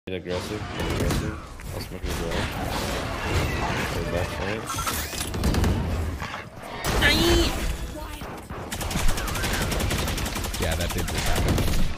Get aggressive, get aggressive. I'll smoke you as well. Go back right. Yeah, that did just happen.